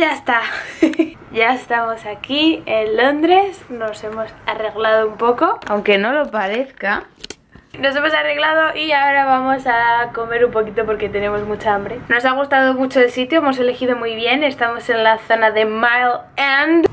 ya está. Ya estamos aquí en Londres. Nos hemos arreglado un poco, aunque no lo parezca. Nos hemos arreglado y ahora vamos a comer un poquito porque tenemos mucha hambre. Nos ha gustado mucho el sitio, hemos elegido muy bien. Estamos en la zona de Mile End.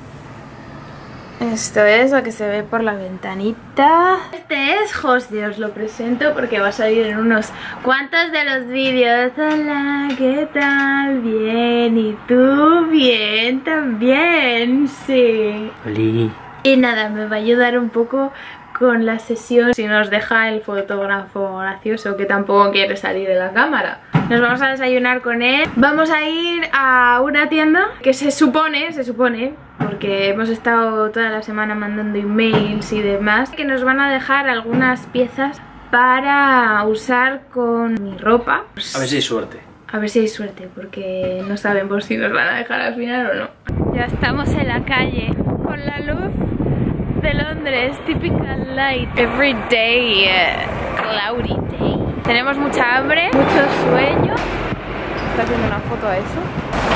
Esto es lo que se ve por la ventanita. Este es José, os lo presento porque va a salir en unos cuantos de los vídeos. Hola, ¿qué tal? Bien, ¿y tú? Bien, también, sí. Oli. Y nada, me va a ayudar un poco con la sesión si nos deja el fotógrafo gracioso, que tampoco quiere salir en la cámara. Nos vamos a desayunar con él. Vamos a ir a una tienda que se supone, porque hemos estado toda la semana mandando emails y demás, que nos van a dejar algunas piezas para usar con mi ropa. A ver si hay suerte. A ver si hay suerte, porque no sabemos si nos van a dejar al final o no. Ya estamos en la calle con la luz de Londres, typical light, everyday cloudy day. Tenemos mucha hambre, mucho sueño. ¿Estás haciendo una foto a eso?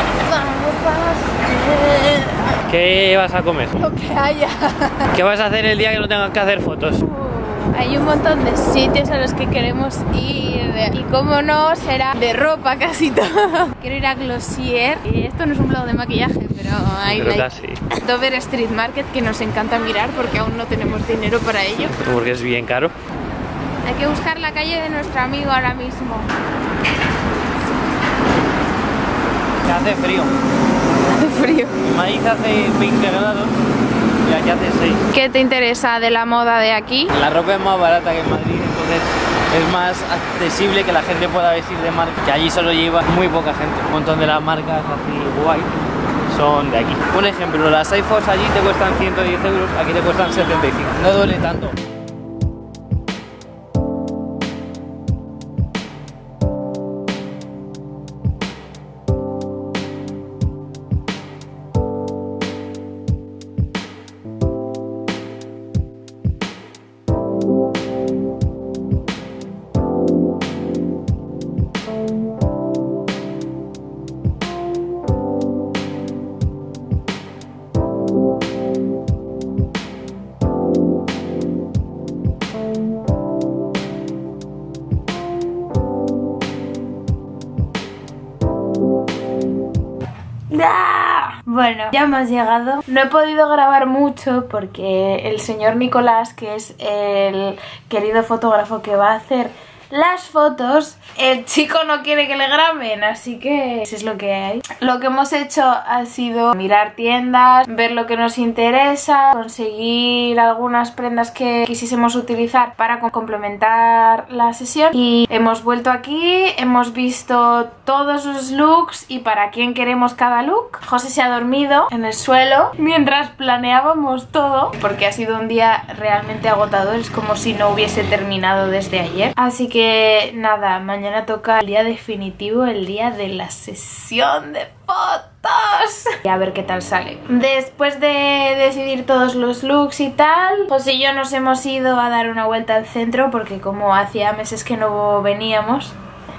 ¿Qué vas a comer? Lo que haya. ¿Qué vas a hacer el día que no tengas que hacer fotos? Hay un montón de sitios a los que queremos ir y como no, será de ropa casi todo. Quiero ir a Glossier y esto no es un blog de maquillaje, pero hay casi. Dover Street Market, que nos encanta mirar porque aún no tenemos dinero para ello. Porque es bien caro. Hay que buscar la calle de nuestro amigo ahora mismo. Que hace frío. Hace frío. En Madrid hace 20 grados y aquí hace 6. ¿Qué te interesa de la moda de aquí? La ropa es más barata que en Madrid, entonces es más accesible que la gente pueda vestir de marca, que allí solo lleva muy poca gente. Un montón de las marcas así guay son de aquí. Un ejemplo, las iPhones allí te cuestan 110 euros, aquí te cuestan 75. No duele tanto. Bueno, ya hemos llegado. No he podido grabar mucho porque el señor Nicolás, que es el querido fotógrafo que va a hacer las fotos, el chico no quiere que le graben, así que eso es lo que hay. Lo que hemos hecho ha sido mirar tiendas, ver lo que nos interesa, conseguir algunas prendas que quisiésemos utilizar para complementar la sesión, y hemos vuelto aquí, hemos visto todos los looks y para quién queremos cada look. José se ha dormido en el suelo mientras planeábamos todo, porque ha sido un día realmente agotador, es como si no hubiese terminado desde ayer. Así que nada, mañana toca el día definitivo, el día de la sesión de fotos. Y a ver qué tal sale. Después de decidir todos los looks y tal, José y yo nos hemos ido a dar una vuelta al centro porque como hacía meses que no veníamos,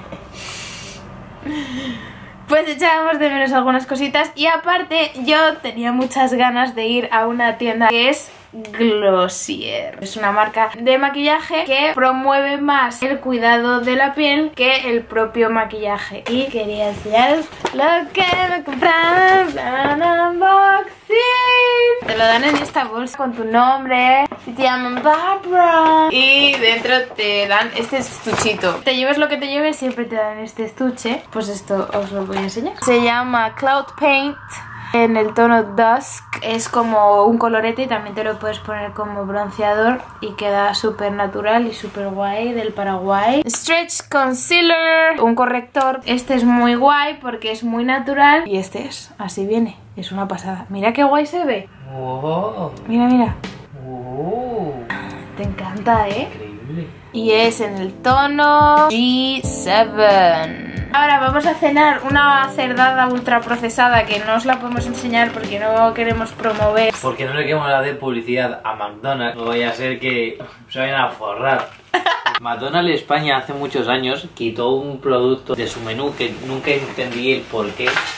pues echábamos de menos algunas cositas. Y aparte yo tenía muchas ganas de ir a una tienda que es Glossier. Es una marca de maquillaje que promueve más el cuidado de la piel que el propio maquillaje. Y quería enseñaros lo que me compraron en unboxing. Te lo dan en esta bolsa con tu nombre. Y te llaman Barbara. Y dentro te dan este estuchito. Te lleves lo que te lleves, siempre te dan este estuche. Pues esto os lo voy a enseñar. Se llama Cloud Paint. En el tono Dusk, es como un colorete y también te lo puedes poner como bronceador y queda súper natural y súper guay, del Paraguay. Stretch Concealer, un corrector. Este es muy guay porque es muy natural y este es, así viene, es una pasada. Mira qué guay se ve. Wow. Mira, mira. Wow. Te encanta, ¿eh? Increíble. Y es en el tono G7. Ahora vamos a cenar una cerdada ultra procesada que no os la podemos enseñar porque no queremos promover. Porque no le queremos dar de publicidad a McDonald's, no vaya a ser que se vayan a forrar. McDonald's España hace muchos años quitó un producto de su menú que nunca entendí el por qué.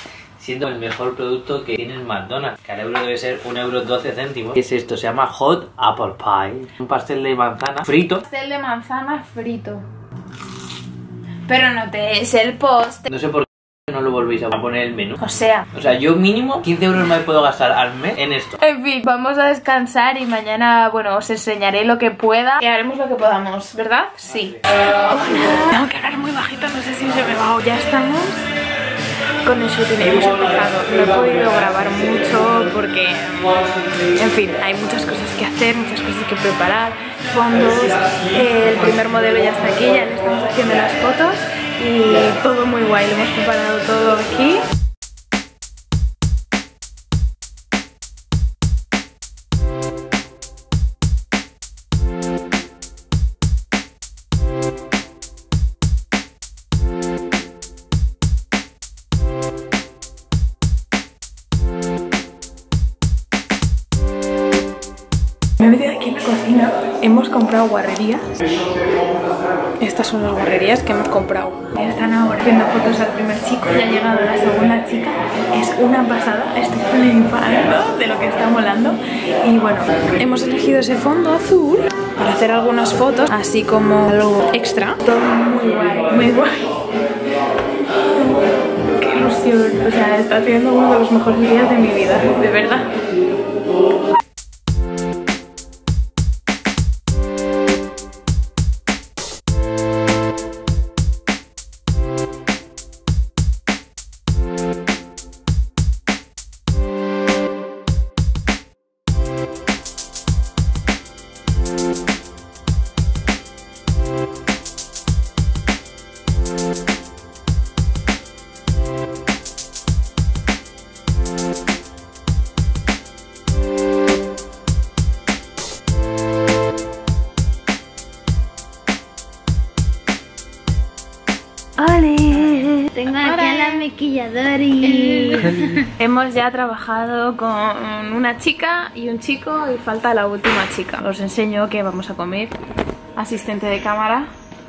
siendo el mejor producto que tiene el McDonald's. Cada euro debe ser 1,12 €. ¿Qué es esto? Se llama Hot Apple Pie. Un pastel de manzana frito. Pastel de manzana frito. Pero no te es el post. No sé por qué no lo volvéis a poner en el menú. O sea, yo mínimo 15 € me puedo gastar al mes en esto. En fin, vamos a descansar y mañana, bueno, os enseñaré lo que pueda y haremos lo que podamos, ¿verdad? Sí. Tengo que hablar muy bajito, no sé si se me va o ya estamos. Con el shooting hemos empezado. No he podido grabar mucho porque, en fin, hay muchas cosas que hacer, muchas cosas que preparar, fondos. El primer modelo ya está aquí, ya le estamos haciendo las fotos y todo muy guay. Lo hemos preparado todo aquí. Me he metido aquí en la cocina, hemos comprado guarrerías. Estas son las guarrerías que hemos comprado. Ya están ahora haciendo fotos al primer chico, ya ha llegado la segunda chica. Es una pasada, estoy flipando de lo que está molando. Y bueno, hemos elegido ese fondo azul para hacer algunas fotos, así como algo extra. Todo muy guay, muy guay. Qué ilusión, o sea, está siendo uno de los mejores días de mi vida, de verdad. Tengo aquí a la maquilladora. Hemos ya trabajado con una chica y un chico y falta la última chica. Os enseño que vamos a comer. Asistente de cámara.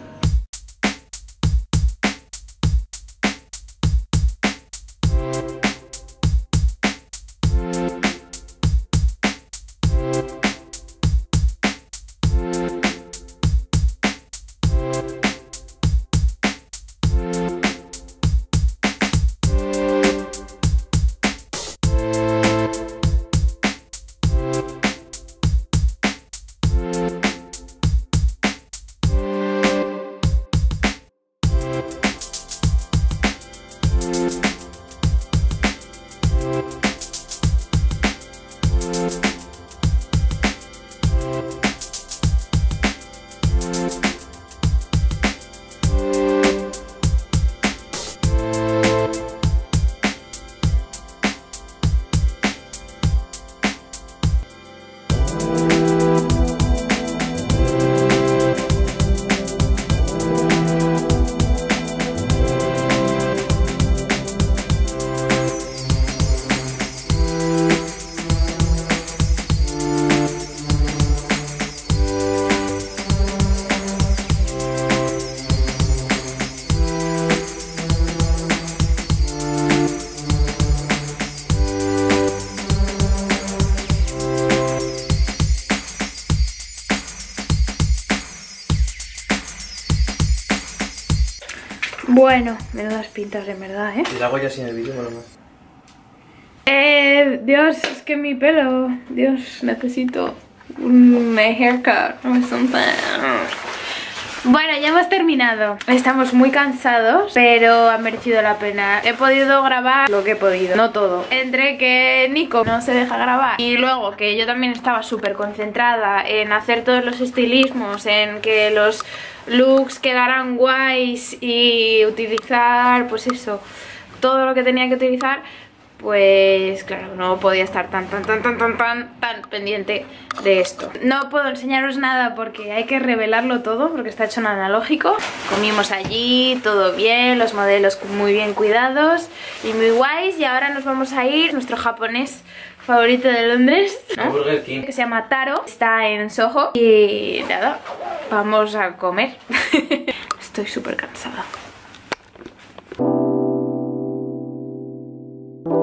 Bueno, menudas pintas de verdad, ¿eh? Si lo hago ya sin el vídeo, no más. Dios, es que mi pelo... Dios, necesito un haircut o something. Bueno, ya hemos terminado. Estamos muy cansados, pero ha merecido la pena. He podido grabar lo que he podido, no todo. Entre que Nico no se deja grabar y luego que yo también estaba súper concentrada en hacer todos los estilismos, en que los looks quedaran guays y utilizar, pues eso, todo lo que tenía que utilizar. Pues claro, no podía estar tan pendiente de esto. No puedo enseñaros nada porque hay que revelarlo todo, porque está hecho en analógico. Comimos allí, todo bien, los modelos muy bien cuidados y muy guays. Y ahora nos vamos a ir, nuestro japonés favorito de Londres, ¿no? Burger King. Que se llama Taro, está en Soho. Y nada, vamos a comer. Estoy súper cansada.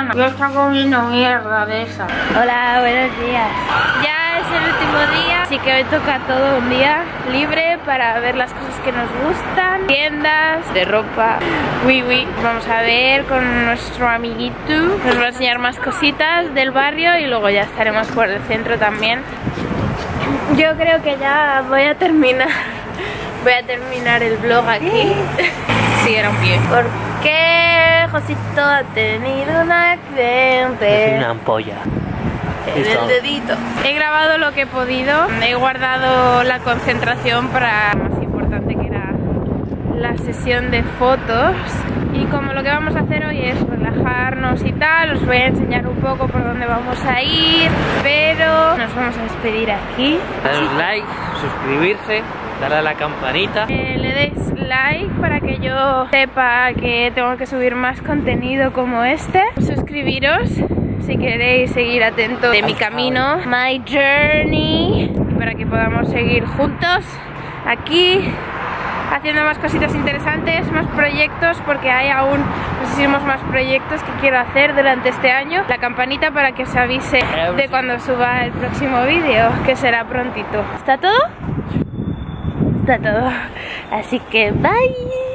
mañana. Yo estaba comiendo mierda de esa. Hola, buenos días. Ya es el último día, así que hoy toca todo un día libre para ver las cosas que nos gustan. Tiendas de ropa. Vamos a ver con nuestro amiguito. Nos va a enseñar más cositas del barrio y luego ya estaremos por el centro también. Yo creo que ya voy a terminar el vlog aquí. Sí, era un pie. Porque Josito ha tenido un accidente. Una ampolla en el dedito. He grabado lo que he podido. He guardado la concentración para lo más importante, que era la sesión de fotos. Y como lo que vamos a hacer hoy es relajarnos y tal, os voy a enseñar un poco por dónde vamos a ir, pero nos vamos a despedir aquí. Daros like, suscribirse, darle a la campanita. Le deis like para que yo sepa que tengo que subir más contenido como este. Suscribiros si queréis seguir atentos de mi camino, my journey, para que podamos seguir juntos aquí haciendo más cositas interesantes, más proyectos, porque hay aún muchísimos más proyectos que quiero hacer durante este año. La campanita para que os avise de cuando suba el próximo vídeo, que será prontito. ¿Está todo? Está todo. Así que bye.